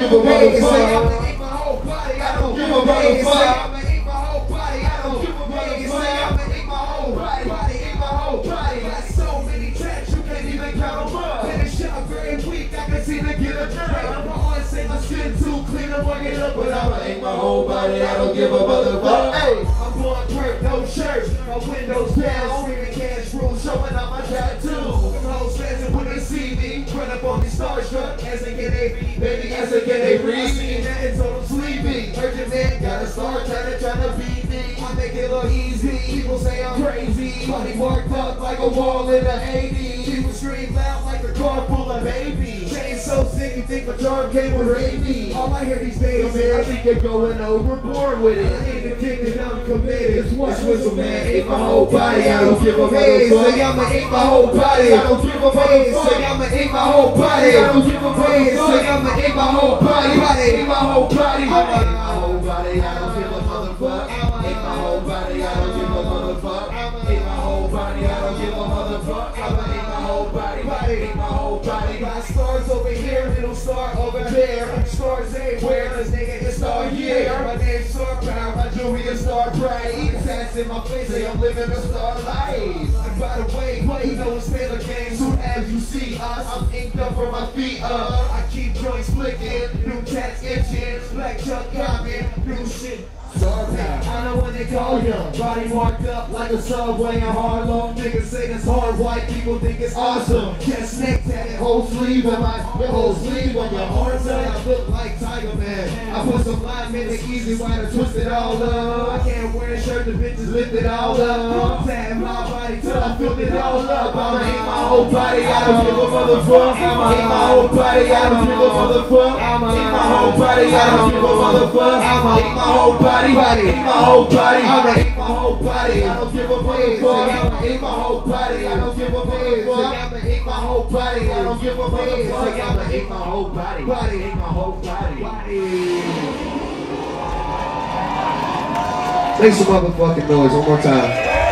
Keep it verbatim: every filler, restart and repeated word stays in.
give a motherfucker. I'ma eat my whole body. I don't give a motherfucker. I'ma eat my whole body. I don't give a motherfucker. I'ma eat my whole body. Body, eat my whole body. Got so many tracks you can't even count them up. And the shot very weak. I can see to get a drink. I'm on say my skin too clean. I'm working up, but I'ma eat my whole body. I don't give a motherfucker. Hey, I'm going perk, no shirt. My windows down, screaming cash rules, showing out my tattoo. Them hoes fans when they see me, run up on me starstruck as they get a baby, as they get a read me. Nothing told them sleepy. Urgent man, gotta start trying to trying to beat me. I make it look easy. People say I'm crazy. Body marked up like a wall in the eighties. People scream loud like a car full of babies. Chain so sick you think my charm came with rabies. All I hear these days, man, I think they're going overboard with it. I ain't the king that I'm committed. It's one whistle, man. Eat my whole body. I don't give a motherfucker. Say I'ma eat my whole body. I don't give a motherfucker. Say I'ma eat my whole body. I don't give a motherfucker. Say I'ma eat my whole body. Body, eat my whole body. I'ma eat my whole body. I don't give a motherfucker. Eat my whole body. I don't give a motherfucker. Eat my whole body. I don't give a motherfucker. I'ma eat my whole body. Body, eat my whole body. Got stars over here, little star over there. Stars everywhere, cause nigga it's star year. My name's Star Power, my jewelry is star bright. Tats in my face, say I'm living a star life. And by the way, you know it's Taylor Gang. Soon as you see us, I'm inked up from my feet up. I keep joints flicking, new tats itching, black Chuck coming, new shit. I know what they call him. Body marked up like a subway in Harlem. Niggas say this hard, white people think it's awesome. Get snake tatted, whole sleeve on my whole sleeve on your arms. I look like Tiger Man. I put some lime in the easy way to twist it all up. I can't wear a shirt, the bitches lift it all up. Tat my body till I filled it all up. I'ma eat my whole body, I don't give a motherfucker. I'ma eat my whole body, I don't give a motherfucker. I'ma eat my whole body, I don't give a motherfucker. I'ma eat my whole body. Body, eat my whole body. I'ma eat my whole body. I don't give a motherfucker. I'ma eat my whole body. I don't give a motherfucker. I'ma eat my whole body. I don't give a motherfucker. I'ma eat my whole body. Body, eat my whole body. Body. Make some motherfucking noise one more time.